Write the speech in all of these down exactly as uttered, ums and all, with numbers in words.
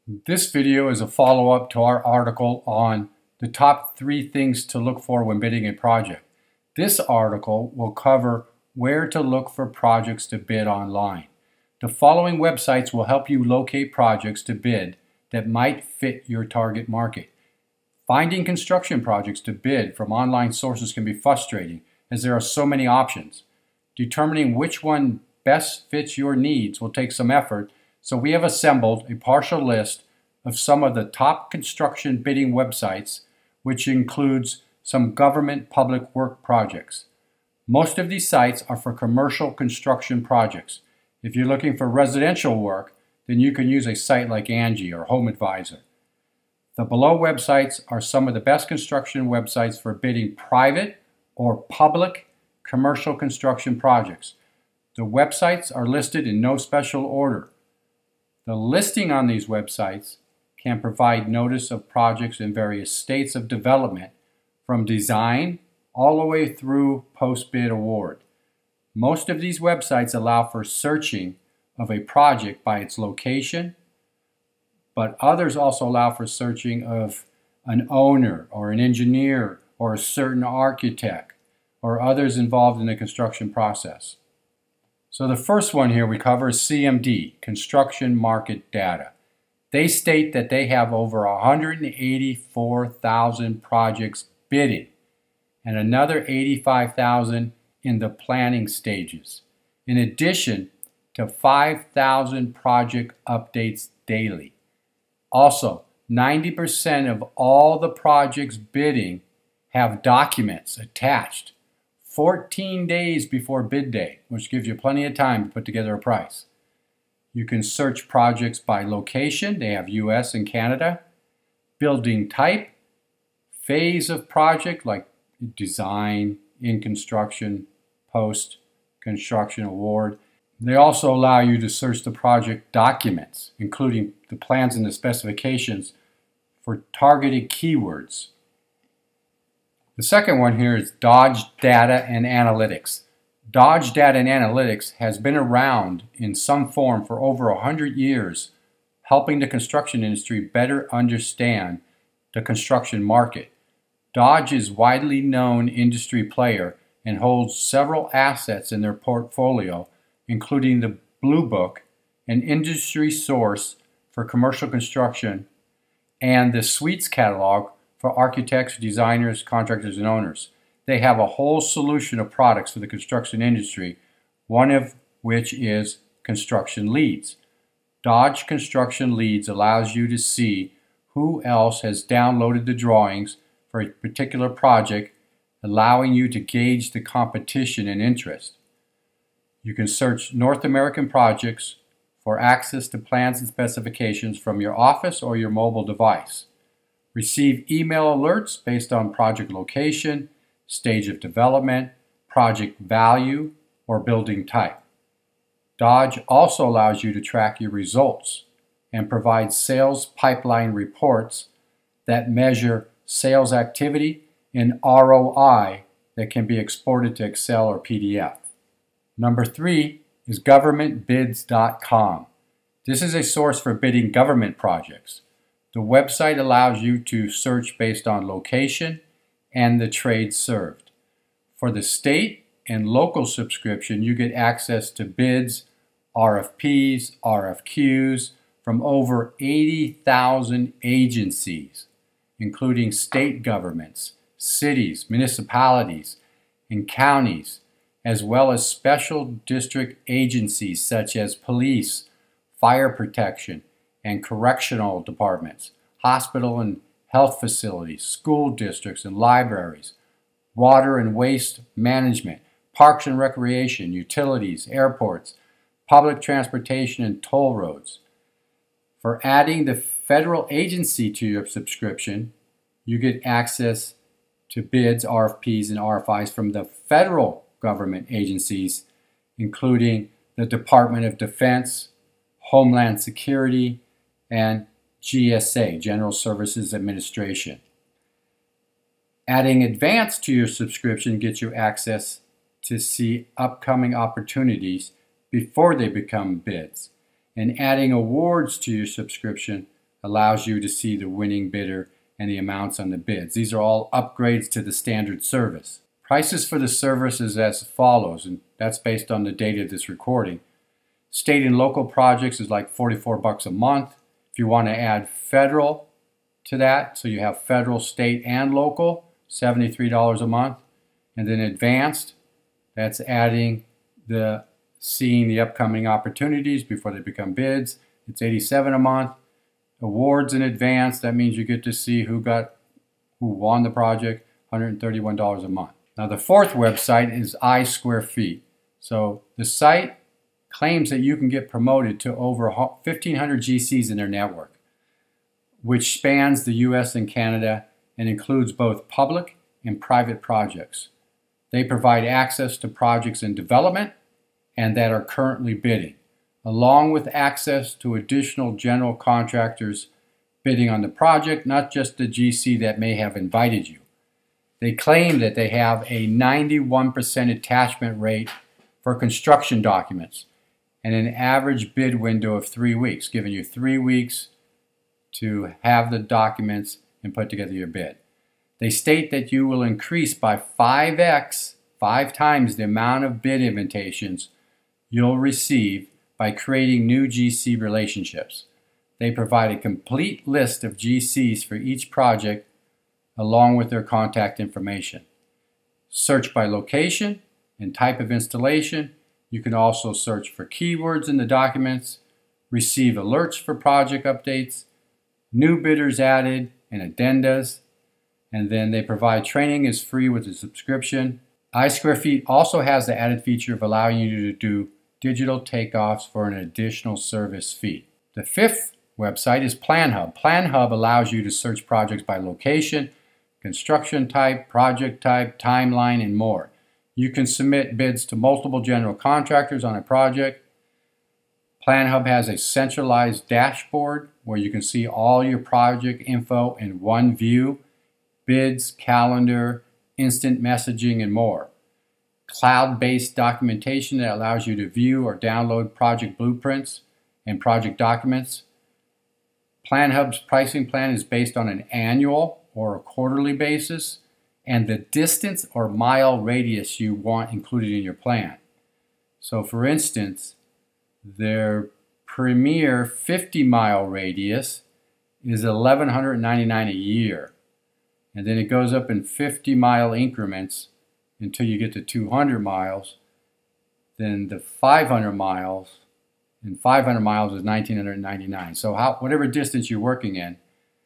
This video is a follow-up to our article on the top three things to look for when bidding a project. This article will cover where to look for projects to bid online. The following websites will help you locate projects to bid that might fit your target market. Finding construction projects to bid from online sources can be frustrating as there are so many options. Determining which one best fits your needs will take some effort, so we have assembled a partial list of some of the top construction bidding websites, which includes some government public work projects. Most of these sites are for commercial construction projects. If you're looking for residential work, then you can use a site like Angie or Home Advisor. The below websites are some of the best construction websites for bidding private or public commercial construction projects. The websites are listed in no special order. The listing on these websites can provide notice of projects in various states of development, from design all the way through post-bid award. Most of these websites allow for searching of a project by its location, but others also allow for searching of an owner or an engineer or a certain architect or others involved in the construction process. So the first one here we cover is C M D, Construction Market Data. They state that they have over one hundred eighty-four thousand projects bidding and another eighty-five thousand in the planning stages, in addition to five thousand project updates daily. Also, ninety percent of all the projects bidding have documents attached fourteen days before bid day, which gives you plenty of time to put together a price. You can search projects by location. They have U S and Canada. Building type, phase of project like design, in construction, post-construction award. They also allow you to search the project documents, including the plans and the specifications for targeted keywords. The second one here is Dodge Data and Analytics. Dodge Data and Analytics has been around in some form for over one hundred years, helping the construction industry better understand the construction market. Dodge is a widely known industry player and holds several assets in their portfolio, including the Blue Book, an industry source for commercial construction, and the Suites catalog for architects, designers, contractors, and owners. They have a whole solution of products for the construction industry, one of which is Construction Leads. Dodge Construction Leads allows you to see who else has downloaded the drawings for a particular project, allowing you to gauge the competition and interest. You can search North American projects for access to plans and specifications from your office or your mobile device. Receive email alerts based on project location, stage of development, project value, or building type. Dodge also allows you to track your results and provides sales pipeline reports that measure sales activity and R O I that can be exported to Excel or P D F. Number three is government bids dot com. This is a source for bidding government projects. The website allows you to search based on location and the trade served. For the state and local subscription, you get access to bids, R F Ps, R F Qs from over eighty thousand agencies, including state governments, cities, municipalities, and counties, as well as special district agencies such as police, fire protection, and correctional departments, hospital and health facilities, school districts and libraries, water and waste management, parks and recreation, utilities, airports, public transportation, and toll roads. For adding the federal agency to your subscription, you get access to bids, R F Ps, and R F Is from the federal government agencies, including the Department of Defense, Homeland Security, and G S A, General Services Administration. Adding Advanced to your subscription gets you access to see upcoming opportunities before they become bids. And adding Awards to your subscription allows you to see the winning bidder and the amounts on the bids. These are all upgrades to the standard service. Prices for the service is as follows, and that's based on the date of this recording. State and local projects is like forty-four bucks a month. If you want to add federal to that, so you have federal, state, and local, seventy-three dollars a month. And then advanced, that's adding the seeing the upcoming opportunities before they become bids. It's eighty-seven dollars a month. Awards in advance, that means you get to see who got who won the project, one hundred thirty-one dollars a month. Now the fourth website is I Square Feet. So the site claims that you can get promoted to over fifteen hundred G Cs in their network, which spans the U S and Canada and includes both public and private projects. They provide access to projects in development and that are currently bidding, along with access to additional general contractors bidding on the project, not just the G C that may have invited you. They claim that they have a ninety-one percent attachment rate for construction documents and an average bid window of three weeks, giving you three weeks to have the documents and put together your bid. They state that you will increase by five X, five times the amount of bid invitations you'll receive by creating new G C relationships. They provide a complete list of G Cs for each project along with their contact information. Search by location and type of installation. You can also search for keywords in the documents, receive alerts for project updates, new bidders added, and addendas. And then they provide training is free with a subscription. I Square Feet also has the added feature of allowing you to do digital takeoffs for an additional service fee. The fifth website is PlanHub. PlanHub allows you to search projects by location, construction type, project type, timeline, and more. You can submit bids to multiple general contractors on a project. PlanHub has a centralized dashboard where you can see all your project info in one view, bids, calendar, instant messaging, and more. Cloud-based documentation that allows you to view or download project blueprints and project documents. PlanHub's pricing plan is based on an annual or a quarterly basis and the distance or mile radius you want included in your plan. So for instance, their premier fifty mile radius is eleven ninety-nine a year. And then it goes up in fifty mile increments until you get to two hundred miles. Then the five hundred miles, and five hundred miles is nineteen ninety-nine. So how, whatever distance you're working in,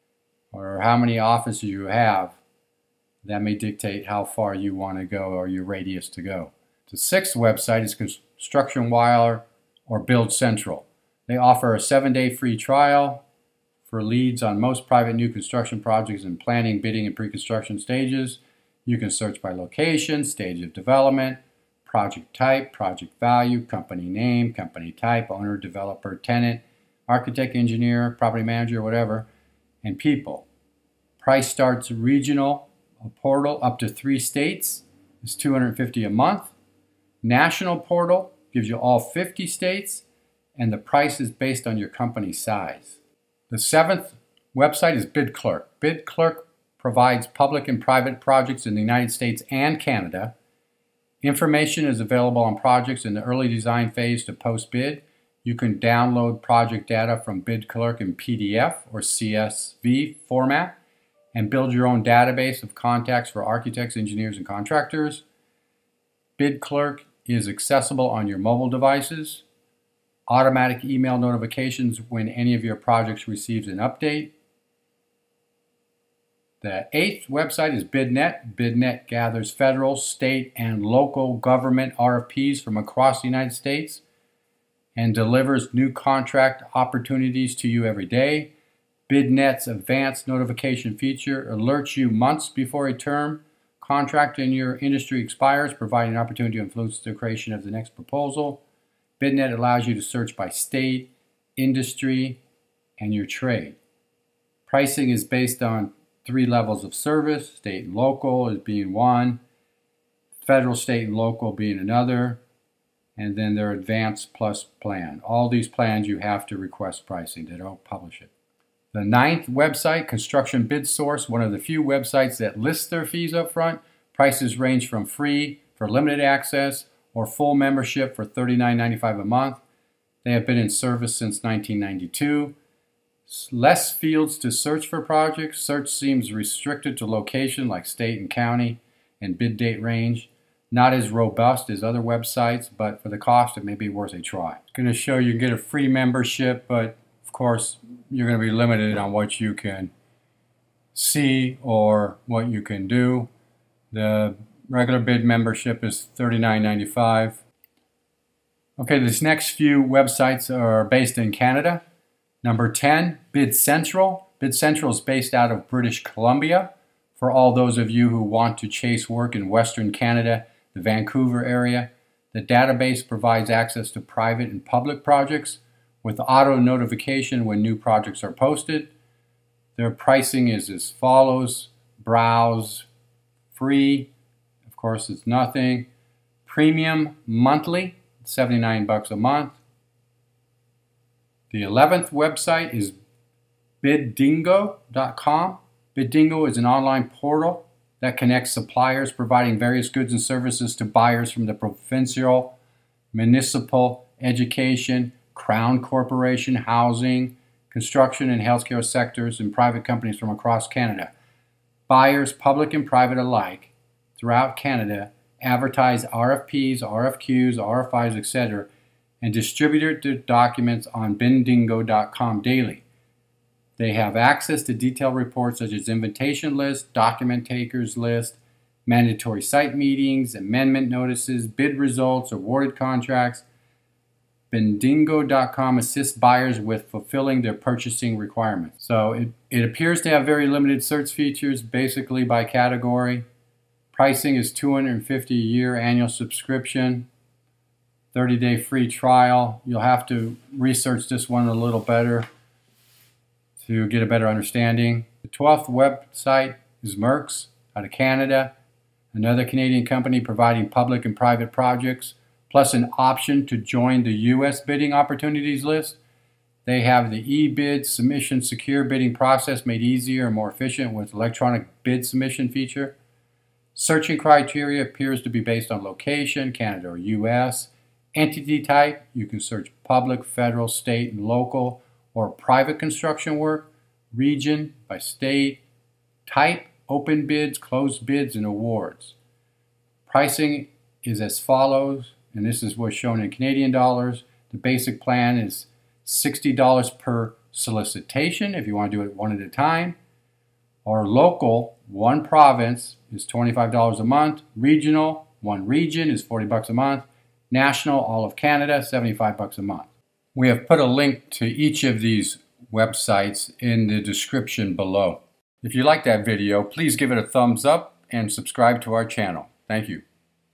or how many offices you have, that may dictate how far you want to go or your radius to go. The sixth website is Construction Wire or Build Central. They offer a seven-day free trial for leads on most private new construction projects in planning, bidding, and pre-construction stages. You can search by location, stage of development, project type, project value, company name, company type, owner, developer, tenant, architect, engineer, property manager, whatever, and people. Price starts regional, a portal up to three states is two hundred fifty dollars a month. National portal gives you all fifty states, and the price is based on your company size. The seventh website is BidClerk. BidClerk provides public and private projects in the United States and Canada. Information is available on projects in the early design phase to post-bid. You can download project data from BidClerk in P D F or C S V format and build your own database of contacts for architects, engineers, and contractors. BidClerk is accessible on your mobile devices. Automatic email notifications when any of your projects receives an update. The eighth website is BidNet. BidNet gathers federal, state, and local government R F Ps from across the United States and delivers new contract opportunities to you every day. BidNet's advanced notification feature alerts you months before a term contract in your industry expires, providing an opportunity to influence the creation of the next proposal. BidNet allows you to search by state, industry, and your trade. Pricing is based on three levels of service, state and local as being one, federal, state, and local being another, and then their advanced plus plan. All these plans you have to request pricing. They don't publish it. The ninth website, Construction Bid Source, one of the few websites that lists their fees up front. Prices range from free for limited access or full membership for thirty-nine ninety-five a month. They have been in service since nineteen ninety-two. Less fields to search for projects. Search seems restricted to location like state and county and bid date range. Not as robust as other websites, but for the cost it may be worth a try. It's going to show you get a free membership, but of course you're going to be limited on what you can see or what you can do. The regular bid membership is thirty-nine ninety-five. Okay, this next few websites are based in Canada. Number ten, Bid Central. Bid Central is based out of British Columbia. For all those of you who want to chase work in Western Canada, the Vancouver area, the database provides access to private and public projects with auto notification when new projects are posted. Their pricing is as follows: browse, free, of course it's nothing. Premium monthly, seventy-nine bucks a month. The eleventh website is bid dingo dot com. BidDingo is an online portal that connects suppliers providing various goods and services to buyers from the provincial, municipal, education, crown corporation, housing, construction and healthcare sectors, and private companies from across Canada. Buyers, public and private alike, throughout Canada, advertise R F Ps, R F Qs, R F Is, et cetera, and distribute their documents on bid dingo dot com daily. They have access to detailed reports such as invitation list, document takers list, mandatory site meetings, amendment notices, bid results, awarded contracts. bid dingo dot com assists buyers with fulfilling their purchasing requirements. So it, it appears to have very limited search features, basically by category. Pricing is two hundred fifty dollars a year annual subscription, thirty day free trial. You'll have to research this one a little better to get a better understanding. The twelfth website is Merx out of Canada, another Canadian company providing public and private projects, plus an option to join the U S bidding opportunities list. They have the e-bid submission secure bidding process made easier and more efficient with electronic bid submission feature. Searching criteria appears to be based on location, Canada or U S. Entity type, you can search public, federal, state, and local, or private construction work. Region by state. Type, open bids, closed bids, and awards. Pricing is as follows, and this is what's shown in Canadian dollars. The basic plan is sixty dollars per solicitation if you want to do it one at a time. Or local, one province is twenty-five dollars a month. Regional, one region is forty bucks a month. National, all of Canada, seventy-five bucks a month. We have put a link to each of these websites in the description below. If you like that video, please give it a thumbs up and subscribe to our channel. Thank you.